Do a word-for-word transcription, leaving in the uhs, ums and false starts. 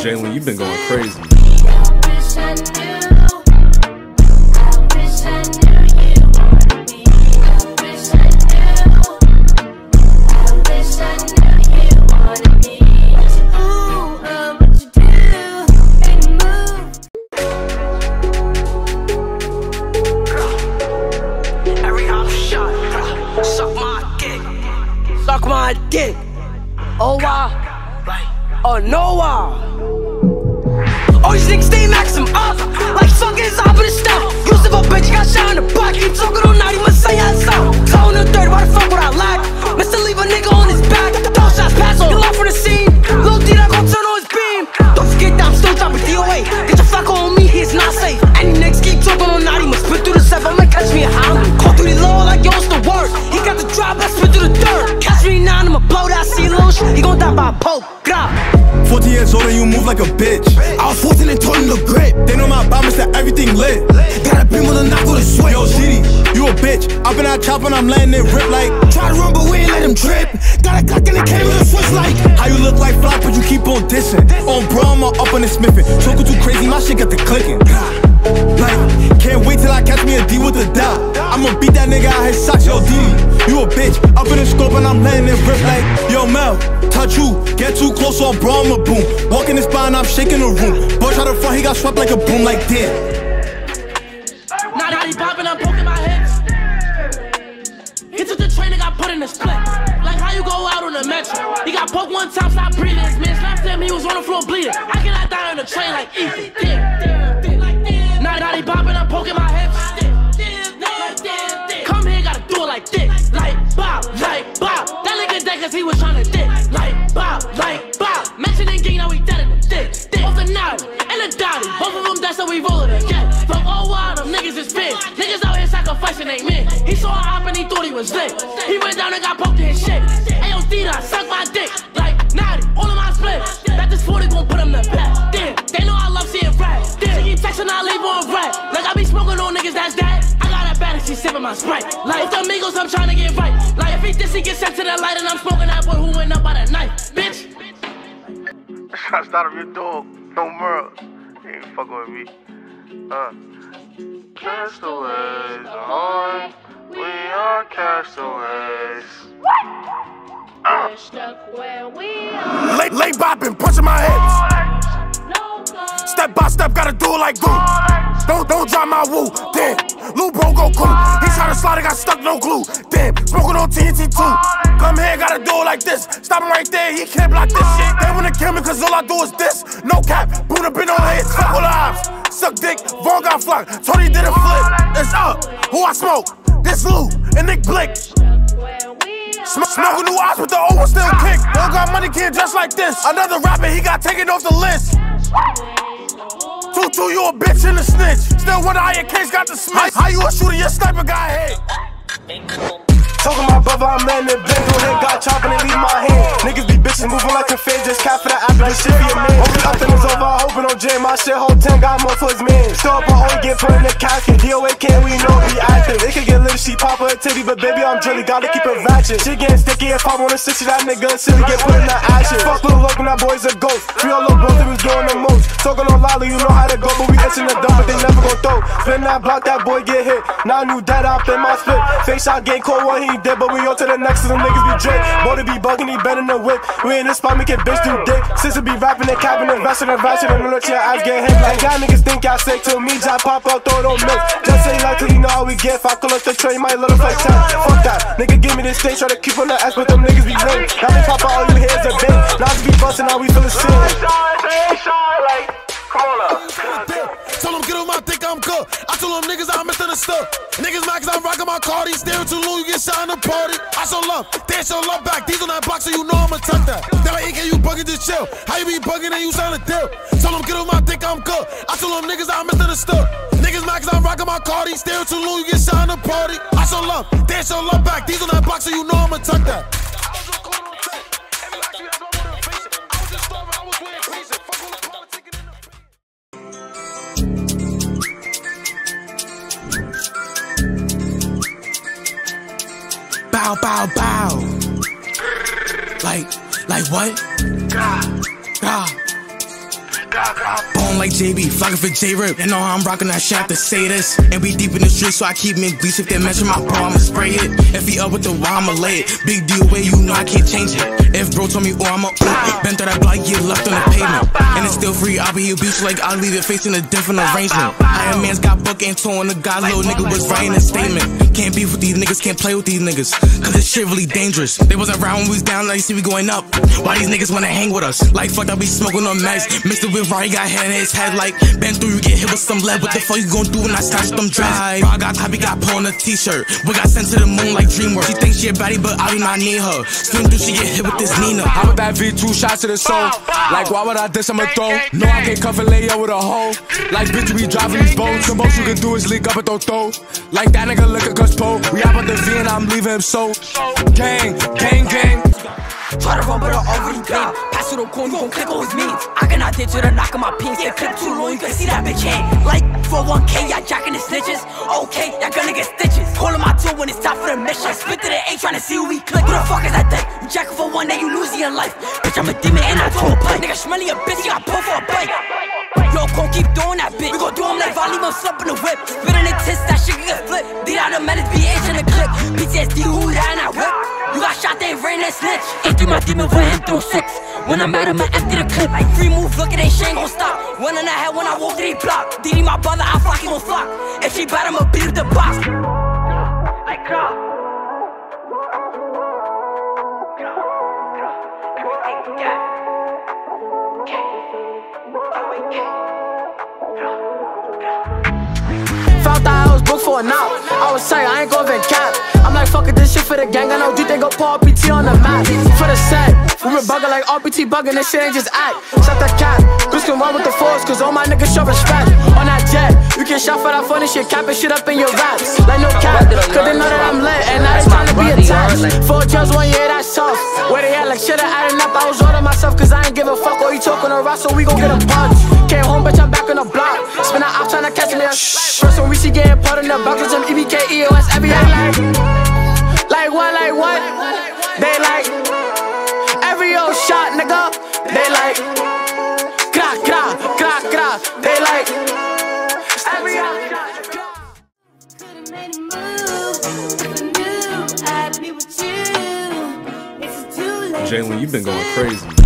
Jalen, you've been going crazy. Suck my dick. Oh wow. Oh no wow. All these niggas stay maxim up. Like fucking Osama in the step. Used to a bitch, got shot in the back. Keep talking all night, he must say I saw. Tone the third, why the fuck would I lack? Mister leave a nigga on his back. Throw shots pass on. Get off from the scene. Lil D that gon' turn on his beam. Don't forget that I'm still dropping D O A. Get your fuck on me, he's not safe. Any niggas keep talking all night, he must spit through the stuff. I'ma catch me a hound. Call through the low like yo, it's the word. He got the drop, I spit through the dirt. Catch me now, I'ma blow that sea little shit. He gon' die by a poke. Grab. fourteen years old and you move like a bitch. I was fourteen and told him to grip. They know my bombers that everything lit. Got a beam with a knock with a switch. Yo, Diddy, you a bitch. Up in that chop and I'm letting it rip like. Try to run but we ain't let him trip. Got a Glock in the camera and switch like. How you look like flop but you keep on dissing. On bro, I'm up on the smiffing. Talking too crazy, my shit got the clicking. Like, can't wait till I catch me a D with a dot. I'ma beat that nigga out his socks. Yo, Diddy, you a bitch. Up in the scope and I'm letting it rip like. Yo, Mel, touch you. Get too close or bro, I'm a boom. Walk in the spot and I'm shaking the room. Boy out the front, he got swept like a broom, like damn. Now that he popping, I'm poking my hips. He took the train and got put in the split. Like how you go out on the metro. He got poked one time, stop breathing. His man slapped him, he was on the floor bleeding. How can I die on the train like Ethan? Damn. Now that he popping, I'm poking my hips. Come here, gotta do it like this. Like bop, like bop. That nigga dead cause he was trying to dick. Like bop, like bop. Mentioning gang, now we dead in the dick. Dick. Both the naughty and the dotty. Both of them, that's how we roll it again. From oh wow, them niggas is big. Niggas out here sacrificing they men. He saw a op and he thought he was lit. He went down and got poked in his shit. Ayo, Tata, suck my dick. Like naughty, all of my splits. Bet this forty gon' put him to bed. Damn, they know I love seeing rap. Damn, she keep texting, I leave on rap. Like I be smoking on niggas, that's that. I got a bad and she sipping my Sprite. Like if the amigos, I'm trying to get right. Like if he this, he get sent to the light and I'm smoking that boy who went up by the knife. Bitch. Shots out of your dog, no more. He ain't fucking with me. Uh. Castaways on, we are castaways. Uh. Late, late bopping, punching my hips. Step by step, gotta do it like glue. Don't, don't drop my woo. Damn, Lil bro go cool. He tried to slide, got stuck, no glue. Damn, smoking on T N T too. Come here, gotta do it like this. Stop him right there, he can't block this shit. They wanna kill me cause all I do is this. No cap, Buddha been on hits, fuck all the ops. Suck dick, Vaughn got flocked. Tony did a flip. It's up, who I smoke? This Lou and Nick Blick. Sm smoking new ops with the old one still kick. Don't got money, can't dress like this. Another rapper, he got taken off the list. Tutu, you a bitch and a snitch. Still wonder how your case got dismissed. How you a shooter, your sniper got hit. Talking about brother, I'm letting it bend through him, got chopping and leave my hand. Niggas be bitches moving like a fan, just cap for the after the shit for your man. Hope nothing is over, I hope it don't jam. My shit whole ten got more for his man. Still up a hole, get put in the casket. D O A can we know be active. It can get lit if she pop her a titty, but baby, I'm Drilly, gotta keep it ratchet. Shit getting sticky if I wanna sixty, that nigga silly, get put in the action. Fuck little look when that boy's a ghost. Three all little bros, they was doing the most. Talking on Lolly, you know how to go, but we itching the dump, but they never gon' throw. Spin that block, that boy get hit. Now I knew that I in my split. Face shot, getting cold, one he dead, but we on to the next, to them niggas be drip. Boy, be bugging, he bending the whip. We in this spot, make it bitch do dick. Sister be rapping and capping and vesting and ratchet and let your ass get hit. Like y'all niggas think y'all sick till me, Jack pop out, throw it on mix. Just say like till you know how we get. If I collect the train, might let him like ten. Fuck that, nigga give me this thing, try to keep on the ass, but them niggas be lame. Now they pop out, all you hear is a bang. Now we be busting, now we feel the shit. Told him get on my dick, I'm good. I told them niggas I'm misunderstood. Niggas mad cause I'm rocking my car. These staring too low, you get shot in the party. I show love, they show love back. These on that box, so you know I'ma tuck that. They like, A K, you bugging, just chill. How you be bugging and you sign a deal? Told them get on my dick, I'm good. I told them niggas I'm misunderstood. Niggas mad cause I'm rocking my car. These staring too low, you get shot in the party. I show love, they show love back. These on that box, so you know I'ma tuck that. Bow, bow, bow. Like, like what? God. God. Bone like J B, flocking for J-Rip. You know how I'm rocking that shit, I have to say this. And we deep in the streets, so I keep me grease. If they mention my bro, I'ma spray it. If he up with the wall, I'ma lay it. Big deal way, you know I can't change it. If bro told me, oh, I'ma ooh, bent through that block, get left on the pavement. And it's still free, I'll be here, beach like I'll leave it facing a different arrangement. Iron Man's got book and toe on the guy, little nigga was writing a statement. Can't beef with these niggas, can't play with these niggas, cause this shit really dangerous. They wasn't around when we was down, now you see we going up. Why these niggas wanna hang with us? Like fuck, I be smoking on max. Mixed it with Rari, got hair in his head like been through, you get hit with some lead. What the fuck you gon' do when I snatch them dreads? Bro, I got top, he got pull on a t-shirt. We got sent to the moon like DreamWorks. She thinks she a baddie, but I do not need her. Swim through, she get hit with this Nina. I'm with that V two shots to the soul. Like why would I diss, I'ma throw? No, I can't cuff and lay up with a hoe. Like bitch, we driving these boats. The most you can do is leak up at throw throw. Like that nigga look at cuz po. We out with the V and I'm leaving him so. Gang, gang, gang. Try to run but I already been. Pass to the corner, you gon' click on his means. I cannot ditch it or knock on my pins. Get clip too long, you can see that bitch hand. Like for one K, y'all jacking the snitches. Okay, y'all gonna get stitches. Calling my tool when it's time for the mission. Spit to the A, trying to see who we click. Who the fuck is that thing? You jacking for one day, you losing your life. Bitch, I'm a demon and I throw a pipe. Nigga smelly a bitch, you got pulled for a bite. Yo, gon' keep doing that bitch. We gon' do him like Volley, gon' slump in the whip. Spit in the tits, that shit can get flipped. Beat out the menace, B H in the clip. P T S D, who that in that whip? You got shot, they rain and snitch. Empty my demon for him through six. When I'm mad, I'ma empty the clip. Like free move, look at they shit ain't gon' stop. One in the head when I walk through the block. D D my brother, I flock, he gon' flock. If she bad, I'ma beat up the box. Like crap. Everything we got. Felt that I was booked for a knock. I was tight, I ain't gon' even cap. I'm like, fuck it, this shit for the gang. I know D they go put R P T on the map. For the set, we been bugging like R P T bugging. This shit ain't just act. Shut the cap, bitch can run with the force, cause all my niggas show respect. On that jet, you can shot for that funny shit, capping shit up in your raps. Like no cap, cause they know that I'm lit, and now they tryna be attached. Four jumps one year, that's tough. Where they at, like shit, I adding up. I was ordering myself, cause I ain't give a fuck. Or you talking to Ross, so we gon' get a punch. Came home, bitch, I'm back on the block. Spin out, I'm tryna catch me. First when we see getting part in the box with some E B K, E O S, every day like. Like what, like what? They like every old shot, nigga. They like gra, gra, gra, gra. They like every old shot. Could've made a move if I knew I'd be with you. It's too late. Jalen, you've been going crazy.